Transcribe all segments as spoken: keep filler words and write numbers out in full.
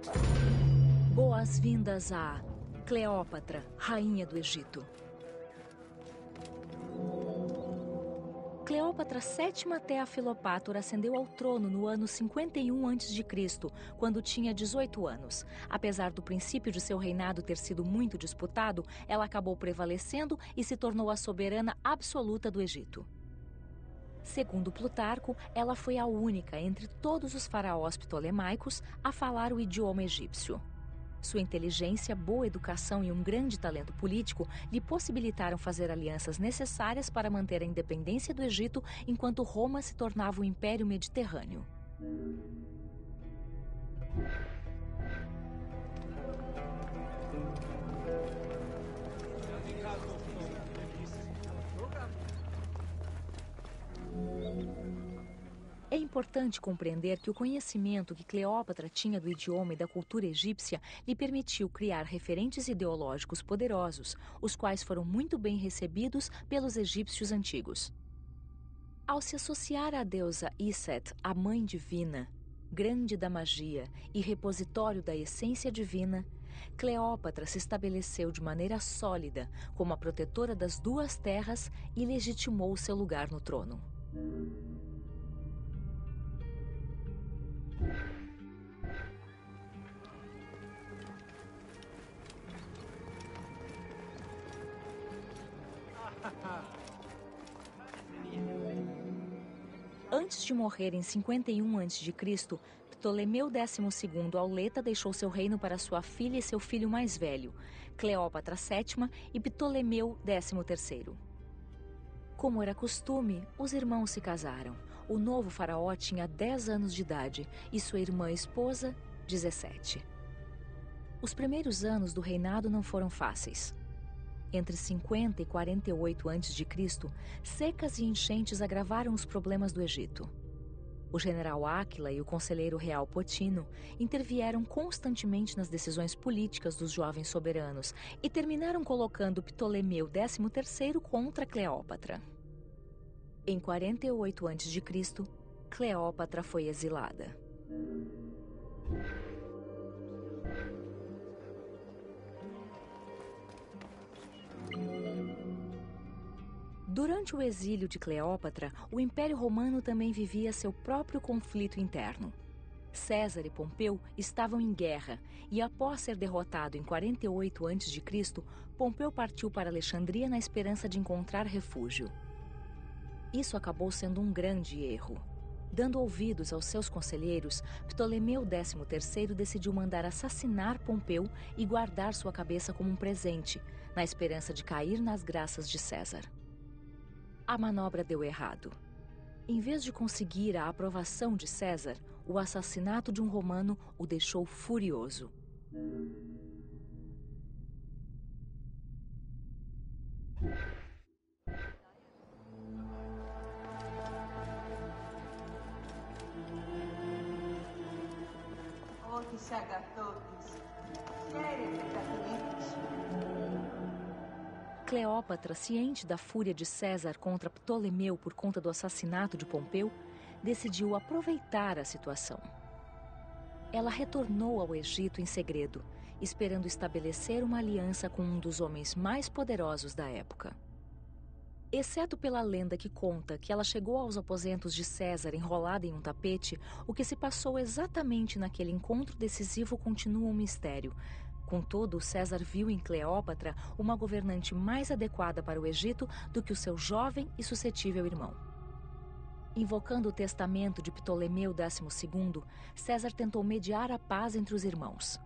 Boas-vindas a Cleópatra, rainha do Egito. Cleópatra sétima Thea Filopátora ascendeu ao trono no ano cinquenta e um antes de Cristo, quando tinha dezoito anos. Apesar do princípio de seu reinado ter sido muito disputado, ela acabou prevalecendo e se tornou a soberana absoluta do Egito. Segundo Plutarco, ela foi a única entre todos os faraós ptolemaicos a falar o idioma egípcio. Sua inteligência, boa educação e um grande talento político lhe possibilitaram fazer alianças necessárias para manter a independência do Egito enquanto Roma se tornava o Império Mediterrâneo. É importante compreender que o conhecimento que Cleópatra tinha do idioma e da cultura egípcia lhe permitiu criar referentes ideológicos poderosos, os quais foram muito bem recebidos pelos egípcios antigos. Ao se associar à deusa Iset, a mãe divina, grande da magia e repositório da essência divina, Cleópatra se estabeleceu de maneira sólida como a protetora das duas terras e legitimou seu lugar no trono. Antes de morrer em cinquenta e um antes de Cristo, Ptolemeu décimo segundo Auleta deixou seu reino para sua filha e seu filho mais velho, Cleópatra sétima e Ptolemeu décimo terceiro. Como era costume, os irmãos se casaram. O novo faraó tinha dez anos de idade e sua irmã esposa, dezessete. Os primeiros anos do reinado não foram fáceis. Entre cinquenta e quarenta e oito antes de Cristo, secas e enchentes agravaram os problemas do Egito. O general Áquila e o conselheiro real Potino intervieram constantemente nas decisões políticas dos jovens soberanos e terminaram colocando Ptolemeu décimo terceiro contra Cleópatra. Em quarenta e oito antes de Cristo, Cleópatra foi exilada. Durante o exílio de Cleópatra, o Império Romano também vivia seu próprio conflito interno. César e Pompeu estavam em guerra e, após ser derrotado em quarenta e oito antes de Cristo, Pompeu partiu para Alexandria na esperança de encontrar refúgio. Isso acabou sendo um grande erro. Dando ouvidos aos seus conselheiros, Ptolemeu décimo terceiro decidiu mandar assassinar Pompeu e guardar sua cabeça como um presente, na esperança de cair nas graças de César. A manobra deu errado. Em vez de conseguir a aprovação de César, o assassinato de um romano o deixou furioso. Cleópatra, ciente da fúria de César contra Ptolemeu por conta do assassinato de Pompeu, decidiu aproveitar a situação. Ela retornou ao Egito em segredo, esperando estabelecer uma aliança com um dos homens mais poderosos da época. Exceto pela lenda que conta que ela chegou aos aposentos de César enrolada em um tapete, o que se passou exatamente naquele encontro decisivo continua um mistério. Contudo, César viu em Cleópatra uma governante mais adequada para o Egito do que o seu jovem e suscetível irmão. Invocando o testamento de Ptolemeu décimo segundo, César tentou mediar a paz entre os irmãos.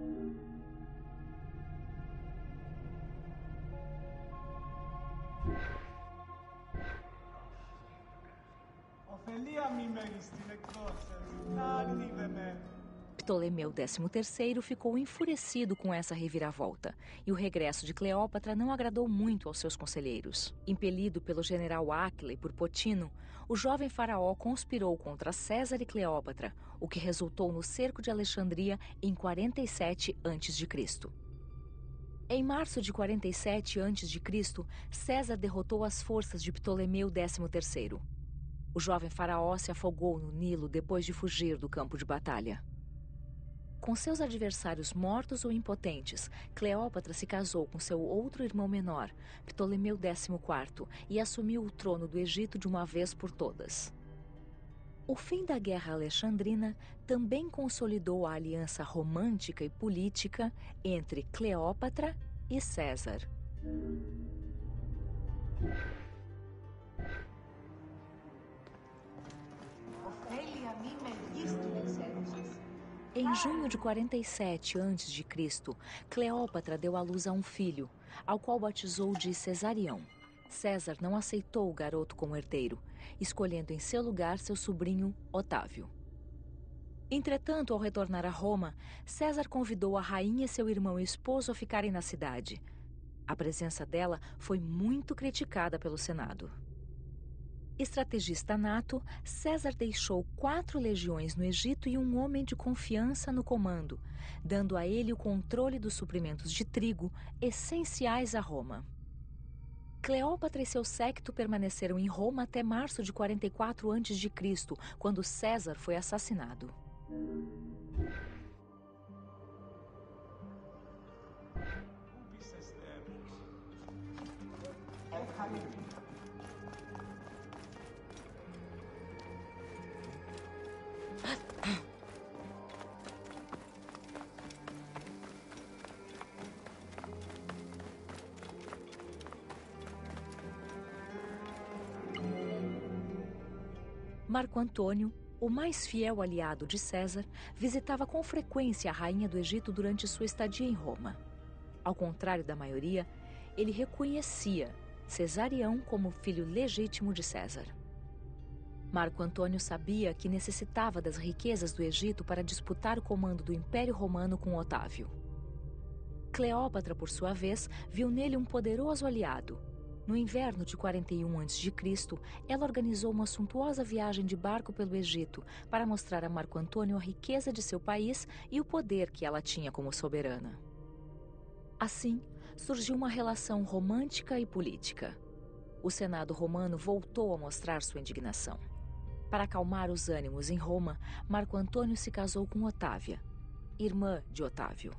Ptolemeu décimo terceiro ficou enfurecido com essa reviravolta, e o regresso de Cleópatra não agradou muito aos seus conselheiros. Impelido pelo general Áquila e por Potino, o jovem faraó conspirou contra César e Cleópatra, o que resultou no cerco de Alexandria em quarenta e sete antes de Cristo. Em março de quarenta e sete antes de Cristo, César derrotou as forças de Ptolemeu décimo terceiro. O jovem faraó se afogou no Nilo depois de fugir do campo de batalha. Com seus adversários mortos ou impotentes, Cleópatra se casou com seu outro irmão menor, Ptolemeu décimo quarto, e assumiu o trono do Egito de uma vez por todas. O fim da Guerra Alexandrina também consolidou a aliança romântica e política entre Cleópatra e César. Em junho de quarenta e sete antes de Cristo, Cleópatra deu à luz a um filho, ao qual batizou de Cesarião. César não aceitou o garoto como herdeiro, escolhendo em seu lugar seu sobrinho Otávio. Entretanto, ao retornar a Roma, César convidou a rainha e seu irmão e esposo a ficarem na cidade. A presença dela foi muito criticada pelo Senado. Estrategista nato, César deixou quatro legiões no Egito e um homem de confiança no comando, dando a ele o controle dos suprimentos de trigo essenciais a Roma. Cleópatra e seu séquito permaneceram em Roma até março de quarenta e quatro antes de Cristo, quando César foi assassinado. Marco Antônio, o mais fiel aliado de César, visitava com frequência a rainha do Egito durante sua estadia em Roma. Ao contrário da maioria, ele reconhecia Cesarião como filho legítimo de César. Marco Antônio sabia que necessitava das riquezas do Egito para disputar o comando do Império Romano com Otávio. Cleópatra, por sua vez, viu nele um poderoso aliado. No inverno de quarenta e um antes de Cristo, ela organizou uma suntuosa viagem de barco pelo Egito para mostrar a Marco Antônio a riqueza de seu país e o poder que ela tinha como soberana. Assim, surgiu uma relação romântica e política. O Senado romano voltou a mostrar sua indignação. Para acalmar os ânimos em Roma, Marco Antônio se casou com Otávia, irmã de Otávio.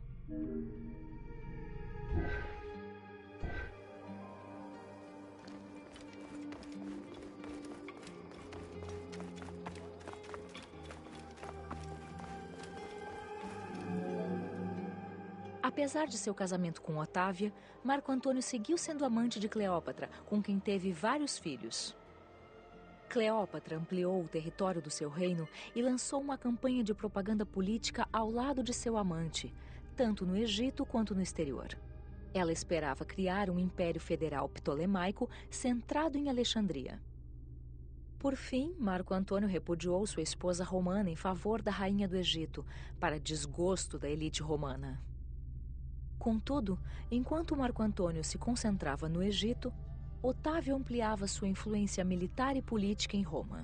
Apesar de seu casamento com Otávia, Marco Antônio seguiu sendo amante de Cleópatra, com quem teve vários filhos. Cleópatra ampliou o território do seu reino e lançou uma campanha de propaganda política ao lado de seu amante, tanto no Egito quanto no exterior. Ela esperava criar um império federal ptolemaico centrado em Alexandria. Por fim, Marco Antônio repudiou sua esposa romana em favor da rainha do Egito, para desgosto da elite romana. Contudo, enquanto Marco Antônio se concentrava no Egito, Otávio ampliava sua influência militar e política em Roma.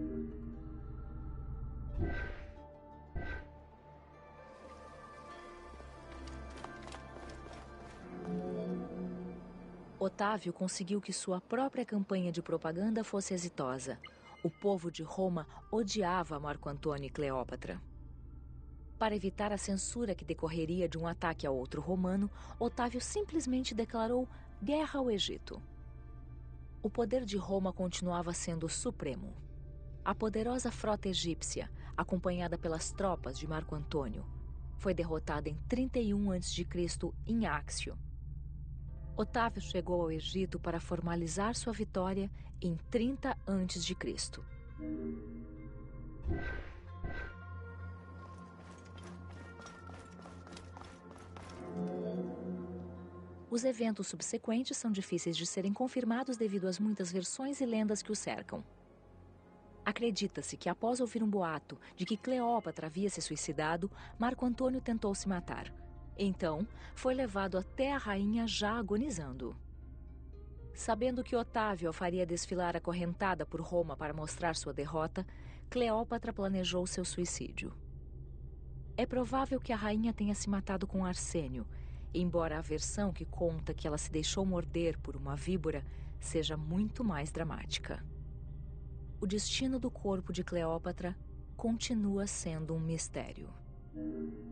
Otávio conseguiu que sua própria campanha de propaganda fosse exitosa. O povo de Roma odiava Marco Antônio e Cleópatra. Para evitar a censura que decorreria de um ataque a outro romano, Otávio simplesmente declarou guerra ao Egito. O poder de Roma continuava sendo supremo. A poderosa frota egípcia, acompanhada pelas tropas de Marco Antônio, foi derrotada em trinta e um antes de Cristo em Áxio. Otávio chegou ao Egito para formalizar sua vitória em trinta antes de Cristo. Os eventos subsequentes são difíceis de serem confirmados devido às muitas versões e lendas que o cercam. Acredita-se que, após ouvir um boato de que Cleópatra havia se suicidado, Marco Antônio tentou se matar. Então, foi levado até a rainha já agonizando. Sabendo que Otávio a faria desfilar acorrentada por Roma para mostrar sua derrota, Cleópatra planejou seu suicídio. É provável que a rainha tenha se matado com arsênio, embora a versão que conta que ela se deixou morder por uma víbora seja muito mais dramática. O destino do corpo de Cleópatra continua sendo um mistério.